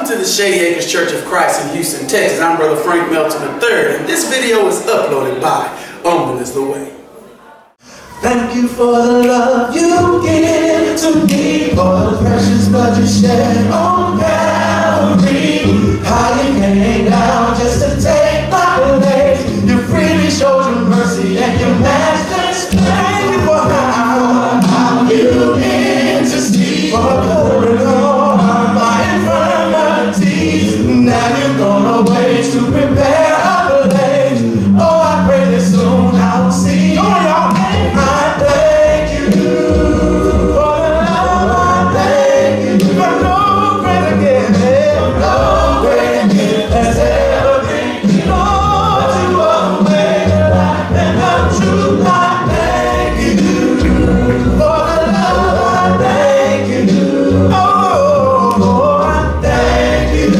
Welcome to the Shady Acres Church of Christ in Houston, Texas. I'm Brother Frank Melton III, and this video is uploaded by Humble is the Way. Thank you for the love you give to me, for the precious blood you shed on Calvary. How you came down just to take my place. You freely showed your mercy and your master's grace. Thank you for how you intercede for covering all my infirmities. Now you've gone away to prepare a place. Oh, I pray that soon I will see you. I thank you for the love. I thank you for no greater gift, no greater gift has ever been. Lord, you are the way, the life, and the truth. I thank you for the love. I thank you. Oh, I thank you.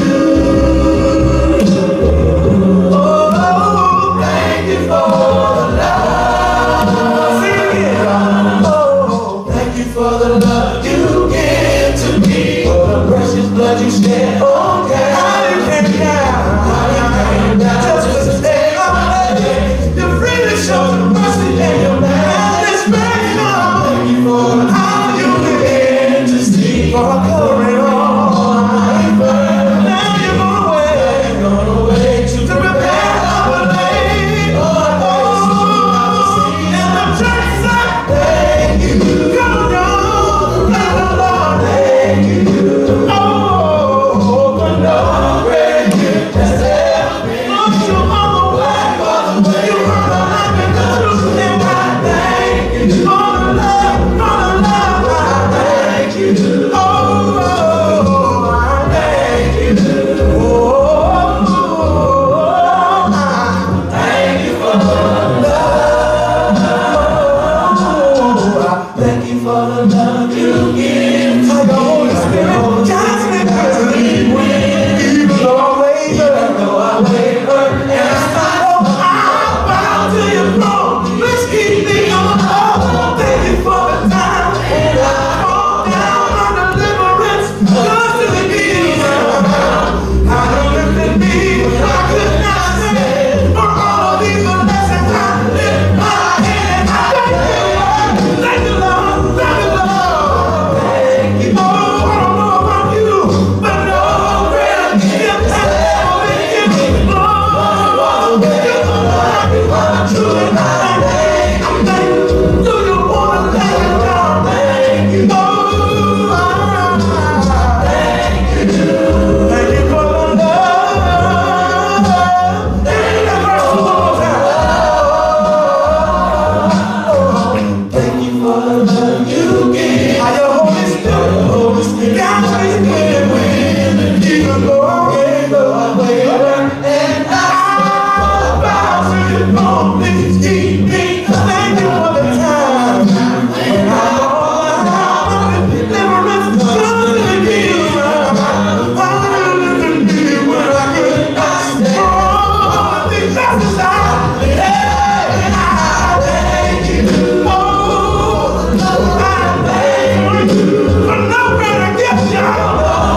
Oh, thank you for the love. For the love you give to me, for the precious blood you shed on Calvary. How you came down, just to stay on the you freely showed your mercy and your majesty. Thank you for how you intercede for covering all my infirmities. Now you're gone away to prepare our way. Oh, and the church said, thank you. No greater gift, y'all.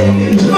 take you to